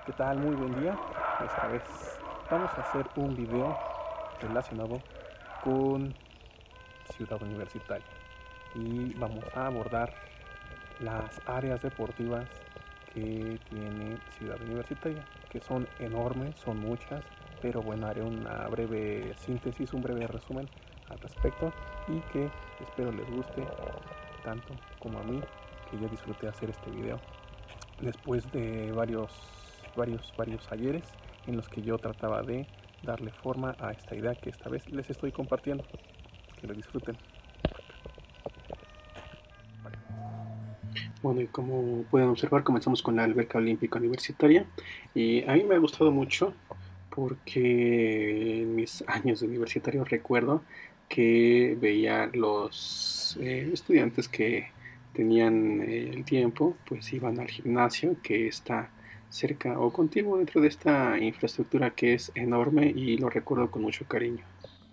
¿Qué tal? Muy buen día. Esta vez vamos a hacer un video relacionado con Ciudad Universitaria y vamos a abordar las áreas deportivas que tiene Ciudad Universitaria, que son enormes, son muchas, pero bueno, haré una breve síntesis, un breve resumen al respecto y que espero les guste tanto como a mí, que yo disfruté hacer este video después de varios ayeres en los que yo trataba de darle forma a esta idea que esta vez les estoy compartiendo. Que lo disfruten. Bueno, y como pueden observar, comenzamos con la alberca olímpica universitaria y a mí me ha gustado mucho porque en mis años de universitario recuerdo que veía los estudiantes que tenían el tiempo, pues iban al gimnasio que está cerca o contiguo dentro de esta infraestructura que es enorme y lo recuerdo con mucho cariño.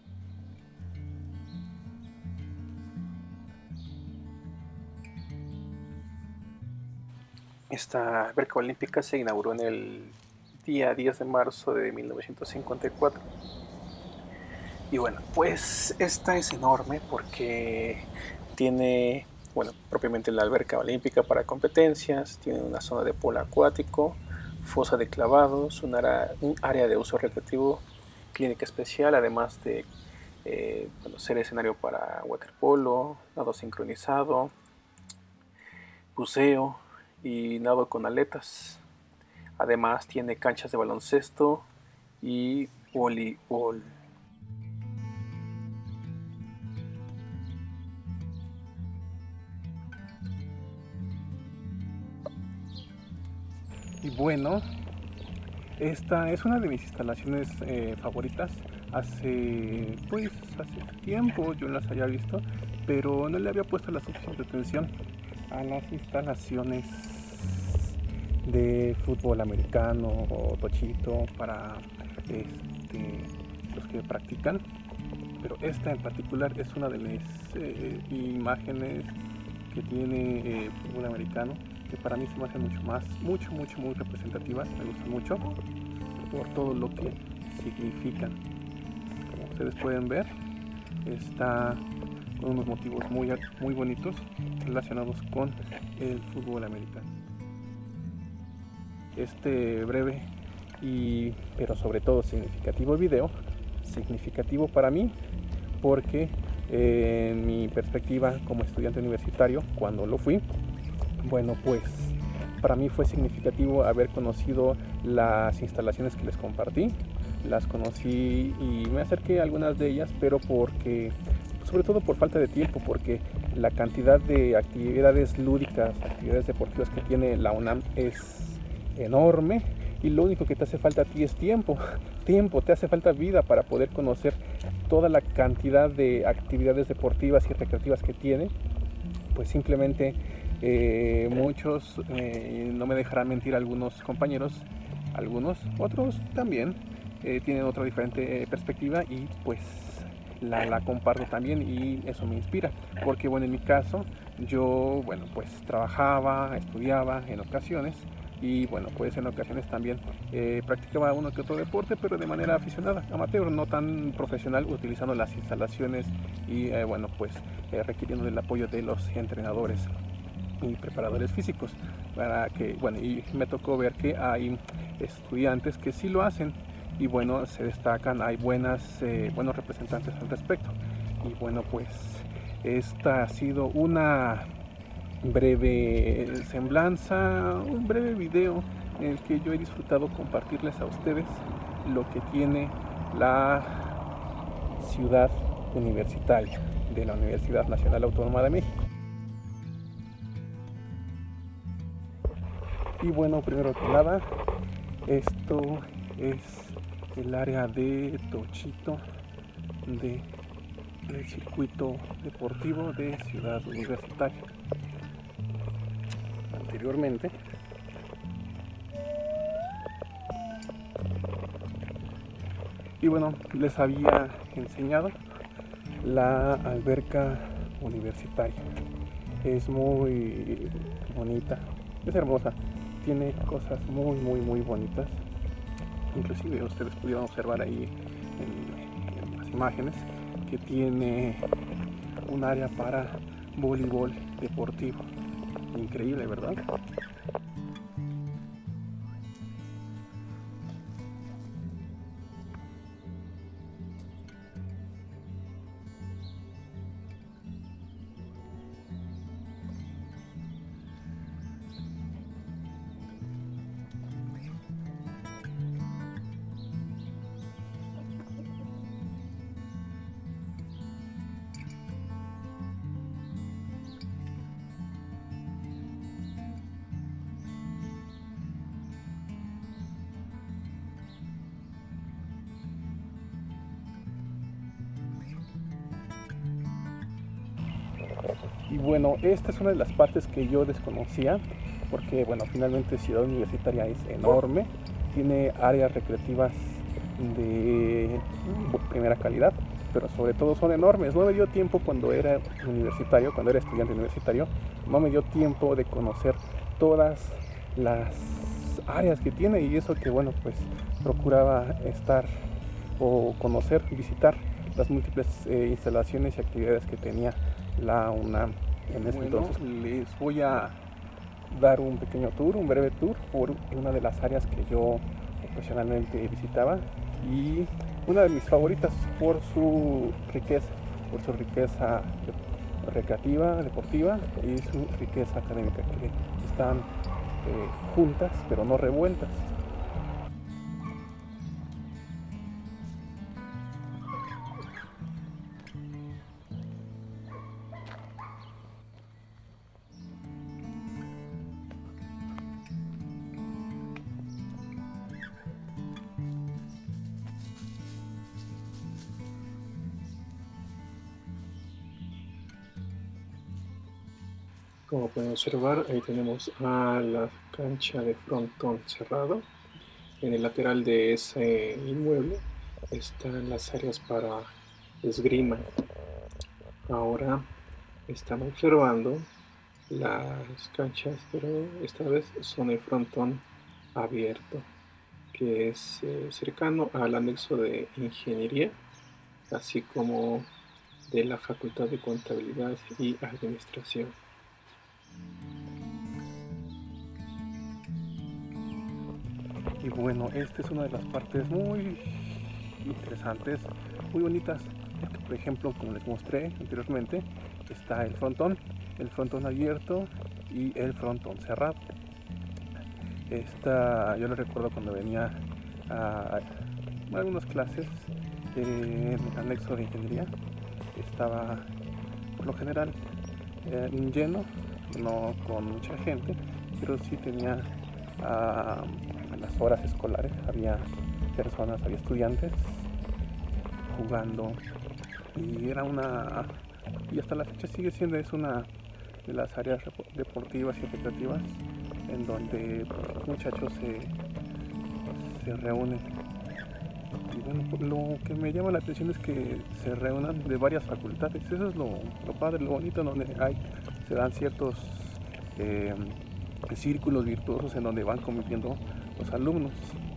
Esta alberca olímpica se inauguró en el día 10 de marzo de 1954. Y bueno, pues esta es enorme porque tiene, bueno, propiamente la alberca olímpica para competencias, tiene una zona de polo acuático, fosa de clavados, un área de uso recreativo, clínica especial, además de ser escenario para waterpolo, nado sincronizado, buceo y nado con aletas. Además tiene canchas de baloncesto y voleibol. Y bueno, esta es una de mis instalaciones favoritas. Hace tiempo yo las había visto, pero no le había puesto la suficiente atención a las instalaciones de fútbol americano o tochito para los que practican. Pero esta en particular es una de mis imágenes que tiene fútbol americano, que para mí se me hace muy representativas. Me gustan mucho por todo lo que significan. Como ustedes pueden ver, está con unos motivos muy bonitos relacionados con el fútbol americano. Este breve pero sobre todo significativo video, significativo para mí porque en mi perspectiva como estudiante universitario, cuando lo fui, bueno, pues para mí fue significativo haber conocido las instalaciones que les compartí. Las conocí y me acerqué a algunas de ellas, pero sobre todo por falta de tiempo, porque la cantidad de actividades lúdicas, actividades deportivas que tiene la UNAM es enorme, y lo único que te hace falta a ti es tiempo, te hace falta vida para poder conocer toda la cantidad de actividades deportivas y recreativas que tiene. Pues simplemente muchos, no me dejarán mentir algunos compañeros, otros también tienen otra diferente perspectiva, y pues la comparto también, y eso me inspira, porque bueno, en mi caso yo, bueno, pues trabajaba, estudiaba en ocasiones, y bueno, pues en ocasiones también practicaba uno que otro deporte, pero de manera aficionada, amateur, no tan profesional, utilizando las instalaciones y bueno, pues requiriendo el apoyo de los entrenadores y preparadores físicos, para que, bueno, y me tocó ver que hay estudiantes que sí lo hacen, y bueno, se destacan, hay buenos representantes al respecto. Y bueno, pues esta ha sido una breve semblanza, un breve video en el que yo he disfrutado compartirles a ustedes lo que tiene la ciudad universitaria de la Universidad Nacional Autónoma de México. Y bueno, primero que nada, esto es el área de tochito del circuito deportivo de Ciudad Universitaria. Anteriormente y bueno, les había enseñado la alberca universitaria. Es muy bonita, es hermosa, tiene cosas muy bonitas. Inclusive ustedes pudieron observar ahí en las imágenes que tiene un área para voleibol deportivo. Increíble, ¿verdad? Y bueno, esta es una de las partes que yo desconocía, porque bueno, finalmente Ciudad Universitaria es enorme, tiene áreas recreativas de primera calidad, pero sobre todo son enormes. No me dio tiempo cuando era universitario, cuando era estudiante universitario, no me dio tiempo de conocer todas las áreas que tiene, y eso que bueno, pues procuraba estar o conocer, visitar las múltiples instalaciones y actividades que tenía la UNAM en ese entonces. Les voy a dar un pequeño tour, un breve tour por una de las áreas que yo ocasionalmente visitaba, y una de mis favoritas por su riqueza recreativa, deportiva, y su riqueza académica, que están juntas pero no revueltas. Como pueden observar, ahí tenemos a la cancha de frontón cerrado. En el lateral de ese inmueble están las áreas para esgrima. Ahora están observando las canchas, pero esta vez son el frontón abierto, que es cercano al anexo de ingeniería, así como de la Facultad de Contabilidad y Administración. Y bueno, esta es una de las partes muy interesantes, muy bonitas, porque por ejemplo, como les mostré anteriormente, está el frontón abierto y el frontón cerrado. Yo lo recuerdo cuando venía a algunas clases en el anexo de ingeniería, estaba por lo general lleno, no con mucha gente, pero sí tenía en las horas escolares, había personas, había estudiantes jugando, y hasta la fecha sigue siendo, es una de las áreas deportivas y recreativas en donde muchachos se reúnen. Y bueno, lo que me llama la atención es que se reúnan de varias facultades. Eso es lo padre, lo bonito, donde se dan ciertos círculos virtuosos en donde van conviviendo los alumnos.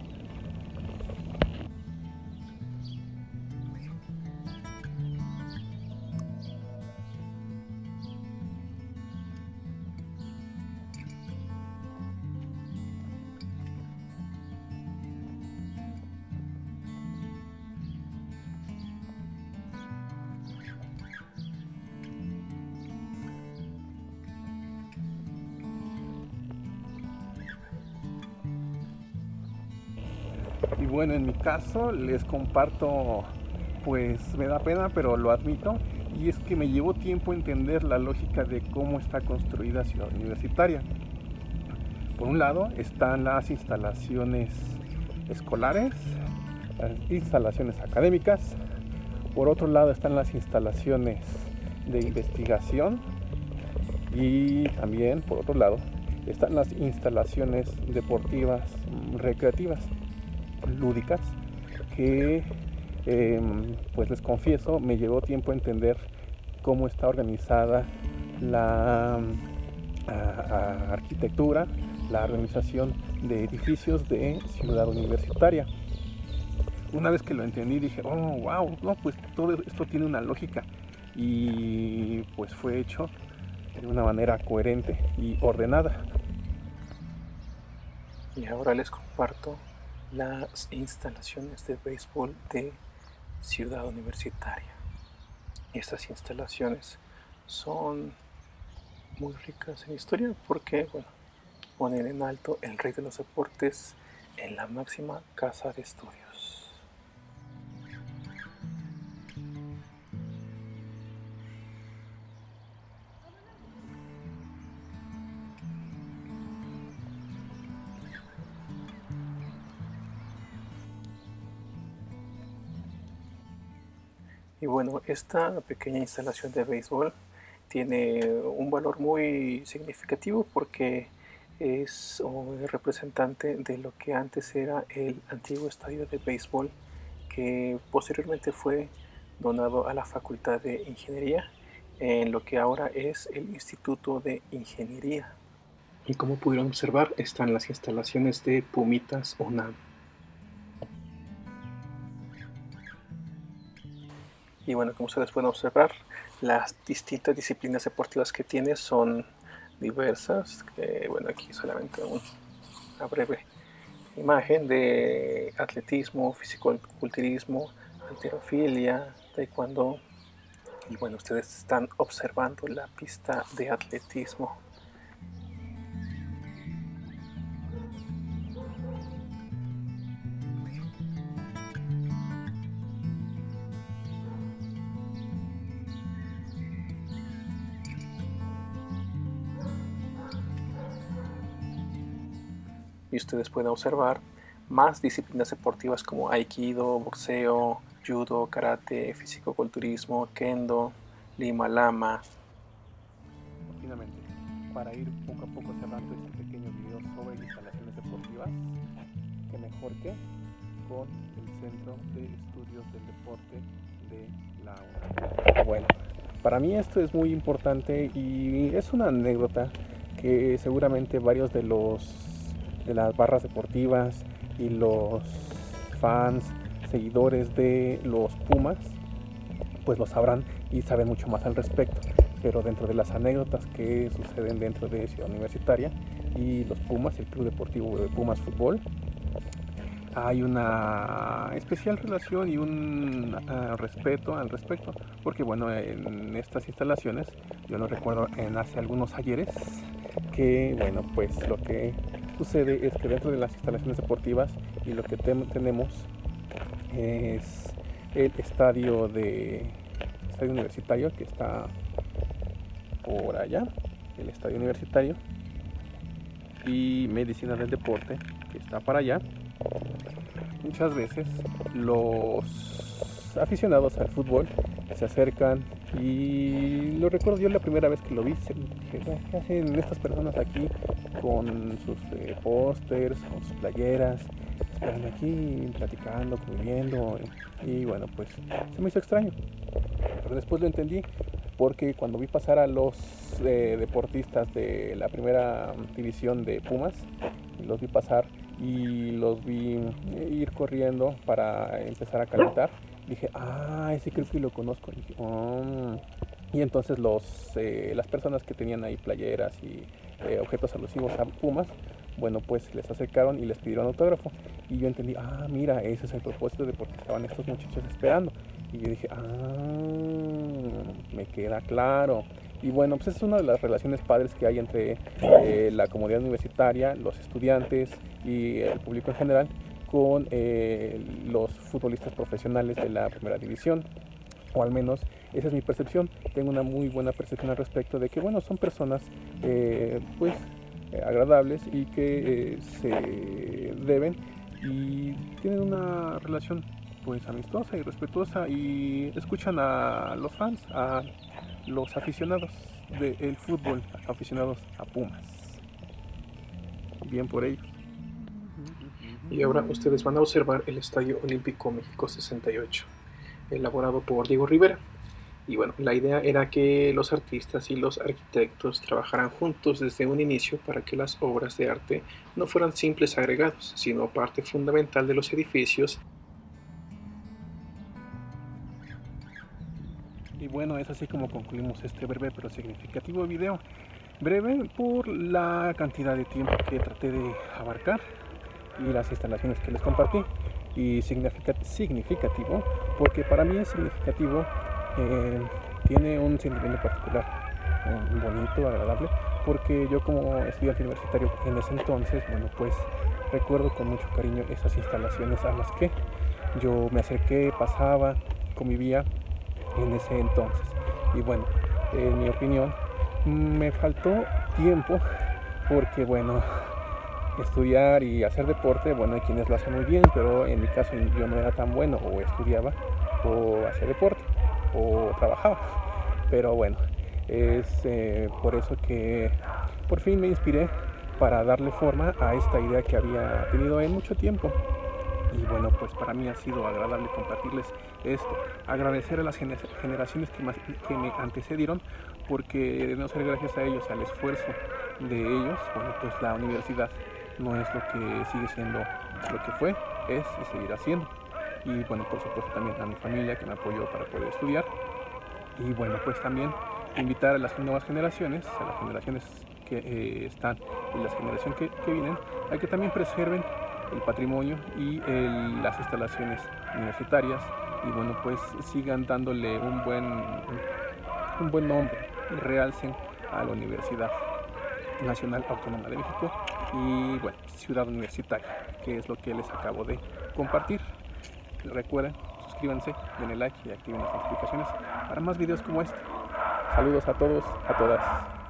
Y bueno, en mi caso les comparto, pues me da pena, pero lo admito, y es que me llevó tiempo entender la lógica de cómo está construida Ciudad Universitaria. Por un lado están las instalaciones escolares, las instalaciones académicas. Por otro lado están las instalaciones de investigación, y también por otro lado están las instalaciones deportivas, recreativas, lúdicas, que pues les confieso, me llevó tiempo entender cómo está organizada la arquitectura, la organización de edificios de Ciudad Universitaria. Una vez que lo entendí dije, oh, wow, no, pues todo esto tiene una lógica, y pues fue hecho de una manera coherente y ordenada. Y ahora les comparto las instalaciones de béisbol de Ciudad Universitaria. Estas instalaciones son muy ricas en historia porque, bueno, ponen en alto el rey de los deportes en la máxima casa de estudios. Y bueno, esta pequeña instalación de béisbol tiene un valor muy significativo porque es el representante de lo que antes era el antiguo estadio de béisbol, que posteriormente fue donado a la Facultad de Ingeniería en lo que ahora es el Instituto de Ingeniería. Y como pudieron observar, están las instalaciones de Pumitas UNAM. Y bueno, como ustedes pueden observar, las distintas disciplinas deportivas que tiene son diversas. Bueno, aquí solamente una breve imagen de atletismo, fisicoculturismo, halterofilia, taekwondo. Y bueno, ustedes están observando la pista de atletismo. Y ustedes pueden observar más disciplinas deportivas como aikido, boxeo, judo, karate, fisicoculturismo, kendo, lima lama. Finalmente, para ir poco a poco cerrando este pequeño video sobre instalaciones deportivas, que mejor que con el Centro de Estudios del Deporte de la UNAM. Bueno, para mí esto es muy importante y es una anécdota que seguramente varios de las barras deportivas y los fans, seguidores de los Pumas, pues lo sabrán y saben mucho más al respecto. Pero dentro de las anécdotas que suceden dentro de Ciudad Universitaria y los Pumas, el Club Deportivo de Pumas Fútbol, hay una especial relación y un respeto al respecto, porque bueno, en estas instalaciones, yo lo recuerdo en hace algunos ayeres, que bueno, pues lo que sucede es que dentro de las instalaciones deportivas y lo que tenemos es el estadio universitario, que está por allá, el estadio universitario, y medicina del deporte, que está para allá. Muchas veces los aficionados al fútbol se acercan, y lo recuerdo yo la primera vez que lo vi, ¿qué hacen estas personas aquí con sus pósters, con sus playeras, esperando aquí, platicando, conviviendo? Y bueno, pues se me hizo extraño, pero después lo entendí, porque cuando vi pasar a los deportistas de la primera división de Pumas, los vi pasar y los vi ir corriendo para empezar a calentar, dije, ese creo que lo conozco. Y dije, y entonces las personas que tenían ahí playeras y objetos alusivos a Pumas, bueno, pues les acercaron y les pidieron autógrafo. Y yo entendí, mira, ese es el propósito de por qué estaban estos muchachos esperando. Y yo dije, me queda claro. Y bueno, pues es una de las relaciones padres que hay entre la comunidad universitaria, los estudiantes y el público en general, con los futbolistas profesionales de la primera división. O al menos esa es mi percepción. Tengo una muy buena percepción al respecto de que, bueno, son personas agradables y que se deben y tienen una relación pues amistosa y respetuosa, y escuchan a los fans, a los aficionados del fútbol, aficionados a Pumas. Bien por ellos. Y ahora ustedes van a observar el Estadio Olímpico México 68, elaborado por Diego Rivera. Y bueno, la idea era que los artistas y los arquitectos trabajaran juntos desde un inicio para que las obras de arte no fueran simples agregados, sino parte fundamental de los edificios. Y bueno, es así como concluimos este breve pero significativo video. Breve por la cantidad de tiempo que traté de abarcar y las instalaciones que les compartí. Y significativo porque para mí es significativo, tiene un sentimiento particular, bonito, agradable, porque yo como estudiante universitario en ese entonces, bueno, pues recuerdo con mucho cariño esas instalaciones a las que yo me acerqué, pasaba, convivía en ese entonces. Y bueno, en mi opinión, me faltó tiempo porque, bueno, estudiar y hacer deporte, bueno, hay quienes lo hacen muy bien, pero en mi caso yo no era tan bueno, o estudiaba, o hacía deporte, o trabajaba. Pero bueno, es por eso que por fin me inspiré para darle forma a esta idea que había tenido en mucho tiempo. Y bueno, pues para mí ha sido agradable compartirles esto. Agradecer a las generaciones que me antecedieron, porque de no ser gracias a ellos, al esfuerzo de ellos, bueno, pues la universidad no es lo que sigue siendo lo que fue, es y seguirá siendo. Y bueno, por supuesto también a mi familia que me apoyó para poder estudiar. Y bueno, pues también invitar a las nuevas generaciones, a las generaciones que están y las generaciones que vienen, a que también preserven el patrimonio y las instalaciones universitarias, y bueno, pues sigan dándole un buen nombre y realcen a la Universidad Nacional Autónoma de México y bueno, Ciudad Universitaria, que es lo que les acabo de compartir. Recuerden, suscríbanse, denle like y activen las notificaciones para más videos como este. Saludos a todos, a todas.